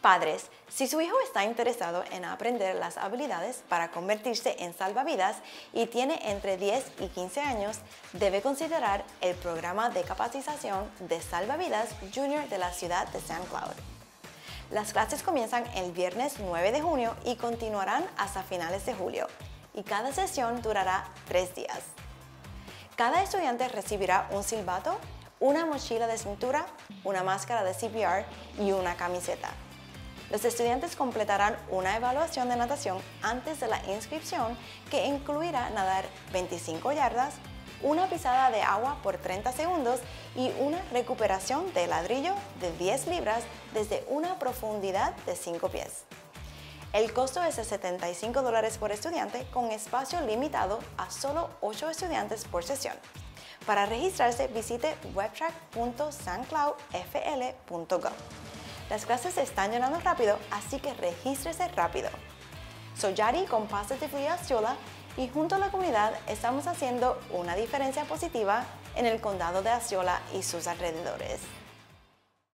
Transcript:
Padres, si su hijo está interesado en aprender las habilidades para convertirse en salvavidas y tiene entre 10 y 15 años, debe considerar el programa de capacitación de Salvavidas Junior de la ciudad de St. Cloud. Las clases comienzan el viernes 9 de junio y continuarán hasta finales de julio, y cada sesión durará 3 días. Cada estudiante recibirá un silbato, una mochila de cintura, una máscara de CPR y una camiseta. Los estudiantes completarán una evaluación de natación antes de la inscripción que incluirá nadar 25 yardas, una pisada de agua por 30 segundos y una recuperación de ladrillo de 10 libras desde una profundidad de 5 pies. El costo es de $75 por estudiante con espacio limitado a solo 8 estudiantes por sesión. Para registrarse, visite webtrack.stcloudfl.gov. Las clases se están llenando rápido, así que regístrese rápido. Soy Yari con Positively Osceola y junto a la comunidad estamos haciendo una diferencia positiva en el condado de Osceola y sus alrededores.